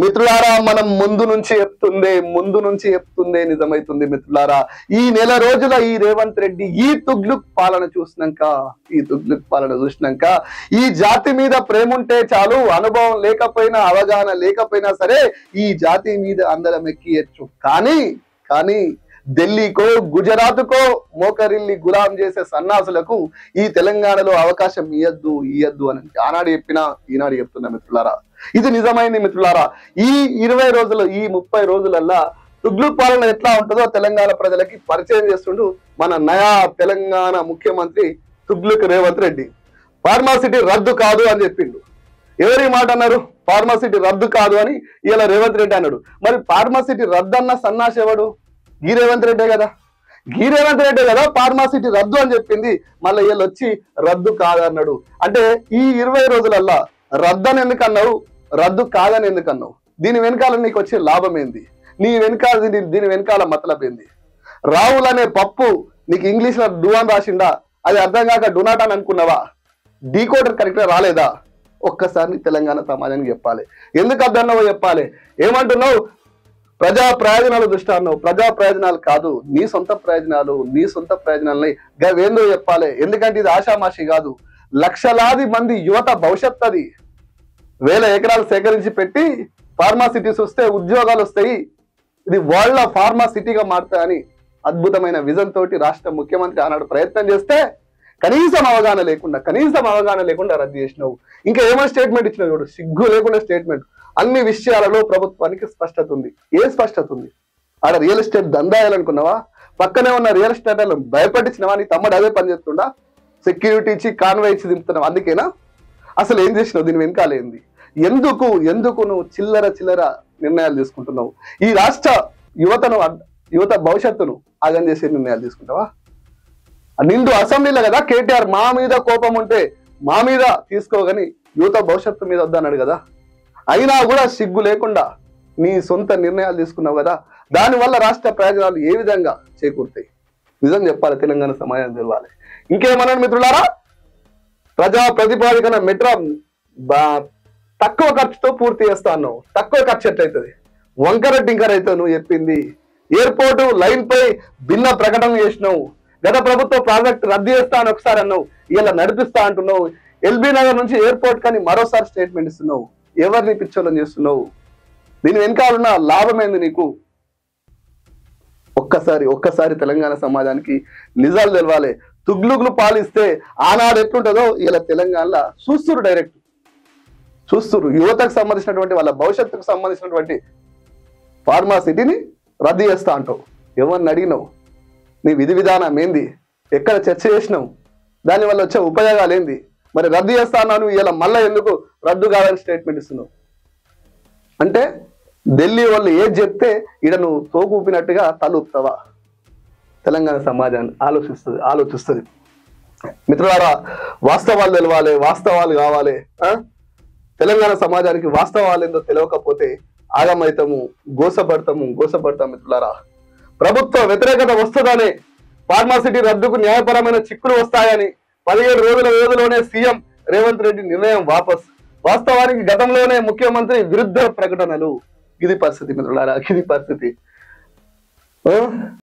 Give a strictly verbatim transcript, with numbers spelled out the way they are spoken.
మిత్రులారా, మనం ముందు నుంచి చెప్తుందే ముందు నుంచి చెప్తుందే నిజమైతుంది మిత్రులారా. ఈ నెల రోజుల ఈ రేవంత్ రెడ్డి ఈ తుగ్లుక్ పాలన చూసినాక ఈ తుగ్లుక్ పాలన చూసినాక ఈ జాతి మీద ప్రేమ ఉంటే చాలు, అనుభవం లేకపోయినా అవగాహన లేకపోయినా సరే ఈ జాతి మీద అందరం ఎక్కియచ్చు. కానీ కానీ ఢిల్లీకో గుజరాత్కో మోకరిల్లి గులాం చేసే సన్నాసులకు ఈ తెలంగాణలో అవకాశం ఇయ్యద్దు ఇయ్యద్దు అని ఆనాడు చెప్పినా ఈనాడు చెప్తున్నా మిత్రులారా. ఇది నిజమైంది మిత్రులారా. ఈ ఇరవై రోజులు ఈ ముప్పై రోజులల్లా తుగ్లుక్ పాలన ఎట్లా ఉంటుందో తెలంగాణ ప్రజలకి పరిచయం చేస్తుండు మన నయా తెలంగాణ ముఖ్యమంత్రి తుగ్లుక్ రేవంత్ రెడ్డి. ఫార్మాసిటీ రద్దు కాదు అని చెప్పిండు. ఎవరి మాట అన్నారు? ఫార్మాసిటీ రద్దు కాదు అని ఇలా రేవంత్ రెడ్డి అన్నాడు. మరి ఫార్మాసిటీ రద్దు అన్న సన్నాసి ఎవడు? గీ రేవంత్ రెడ్డే కదా. గీ రేవంత్ రెడ్డే కదా ఫార్మాసిటీ రద్దు అని చెప్పింది. మళ్ళీ వీళ్ళు వచ్చి రద్దు కాదన్నాడు. అంటే ఈ ఇరవై రోజులల్లా రద్దని ఎందుకు అన్నావు, రద్దు కాదని ఎందుకు అన్నావు? దీని వెనకాల నీకు వచ్చే లాభం ఏంది? నీ వెనకాల దీని దీని వెనకాల మతలబ్ ఏంది? రాహుల్ అనే పప్పు నీకు ఇంగ్లీష్ లో డువాన్ రాసిండా? అది అర్థం కాక డునాట్ అని అనుకున్నావా? డీకోడర్ కరెక్ట్గా రాలేదా? ఒక్కసారి తెలంగాణ సమాజానికి చెప్పాలి. ఎందుకు అర్థన్నావో చెప్పాలి. ఏమంటున్నావు? ప్రజా ప్రయోజనాలు దృష్టి అన్నావు. ప్రజా ప్రయోజనాలు కాదు, నీ సొంత ప్రయోజనాలు నీ సొంత ప్రయోజనాలని గవేందో చెప్పాలి. ఎందుకంటే ఇది ఆషామాషి కాదు. లక్షలాది మంది యువత భవిష్యత్ అది. వేల ఎకరాలు సేకరించి పెట్టి ఫార్మాసిటీస్ వస్తే ఉద్యోగాలు వస్తాయి, ఇది వరల్డ్ ఫార్మా సిటీగా మారుతాయని అద్భుతమైన విజన్ తోటి రాష్ట్ర ముఖ్యమంత్రి ఆనాడు ప్రయత్నం చేస్తే కనీసం అవగాహన లేకుండా కనీసం అవగాహన లేకుండా రద్దు చేసినావు. ఇంకా ఏమైనా స్టేట్మెంట్ ఇచ్చినావు చూడు, సిగ్గు లేకుండా స్టేట్మెంట్. అన్ని విషయాలలో ప్రభుత్వానికి స్పష్టత ఉంది. ఏ స్పష్టత ఉంది? ఆడ రియల్ ఎస్టేట్ దందాయాలనుకున్నావా? పక్కనే ఉన్న రియల్ ఎస్టేట్ భయపట్టించినవా? నీ తమ్ముడు అదే పని చేస్తుండా? సెక్యూరిటీ ఇచ్చి కాన్వే ఇచ్చి దింపుతున్నావు. అందుకేనా? అసలు ఏం చేసినావు? దీని వెనకాల ఏంది? ఎందుకు ఎందుకు నువ్వు చిల్లర చిల్లర నిర్ణయాలు తీసుకుంటున్నావు? ఈ రాష్ట్ర యువతను యువత భవిష్యత్తును ఆగం చేసే నిర్ణయాలు తీసుకుంటావా? నిండు అసెంబ్లీలో కదా కేటీఆర్ మా మీద కోపం ఉంటే మా మీద తీసుకోగాని యువత భవిష్యత్తు మీద వద్దన్నాడు కదా. అయినా కూడా సిగ్గు లేకుండా నీ సొంత నిర్ణయాలు తీసుకున్నావు కదా. దానివల్ల రాష్ట్ర ప్రయోజనాలు ఏ విధంగా చేకూరుతాయి? నిజం చెప్పాలి, తెలంగాణ సమాజం తెలవాలి. ఇంకేమన్నాడు మిత్రులారా? ప్రజా ప్రతిపాదికన మెట్రో తక్కువ ఖర్చుతో పూర్తి చేస్తా అన్నావు. తక్కువ ఖర్చు ఎట్లయితుంది? వంకర టింకర్ అయితే నువ్వు చెప్పింది. ఎయిర్పోర్టు లైన్ పై భిన్న ప్రకటన చేసినావు. గత ప్రభుత్వ ప్రాజెక్ట్ రద్దు చేస్తా అని ఒకసారి అన్నావు, ఇలా నడిపిస్తా అంటున్నావు. ఎల్బీ నగర్ నుంచి ఎయిర్పోర్ట్ కానీ మరోసారి స్టేట్మెంట్ ఇస్తున్నావు. ఎవరిని పిచ్చోళ్ళని చేస్తున్నావు? దీని వెనకాలన్న లాభం ఏంది నీకు? ఒక్కసారి ఒక్కసారి తెలంగాణ సమాజానికి నిజాలు తెలవాలి. తుగ్లుగులు పాలిస్తే ఆనాడు ఎట్లుంటుందో ఇలా తెలంగాణలో చూస్తురు. డైరెక్ట్ చూస్తురు. యువతకు సంబంధించినటువంటి వాళ్ళ భవిష్యత్తుకు సంబంధించినటువంటి ఫార్మాసిటీని రద్దు చేస్తా అంటావు. ఎవరిని అడిగినావు? నీ విధి విధానం ఏంది? ఎక్కడ చర్చ చేసినావు? దానివల్ల వచ్చే ఉపయోగాలు ఏంది? మరి రద్దు చేస్తా అన్నాను, ఇలా మళ్ళీ ఎందుకు రద్దు కాదని స్టేట్మెంట్ ఇస్తున్నావు? అంటే ఢిల్లీ వాళ్ళు ఏది చెప్తే ఈడ నువ్వు తోకూపినట్టుగా తలూపుతావా? తెలంగాణ సమాజాన్ని ఆలోచిస్తుంది ఆలోచిస్తుంది మిత్రులారా, వాస్తవాలు తెలవాలి, వాస్తవాలు కావాలి. తెలంగాణ సమాజానికి వాస్తవాలు ఏందో తెలియకపోతే ఆగమైతాము, గోసపడతాము గోసపడతాం మిత్రులారా. ప్రభుత్వ వ్యతిరేకత వస్తుందని, ఫార్మాసిటీ రద్దుకు న్యాయపరమైన చిక్కులు వస్తాయని పదిహేడు రోజుల వ్యవధిలోనే సీఎం రేవంత్ రెడ్డి నిర్ణయం వాపస్. వాస్తవానికి గతంలోనే ముఖ్యమంత్రి విరుద్ధ ప్రకటనలు. ఇది పరిస్థితి మిత్రులారా, ఇది పరిస్థితి.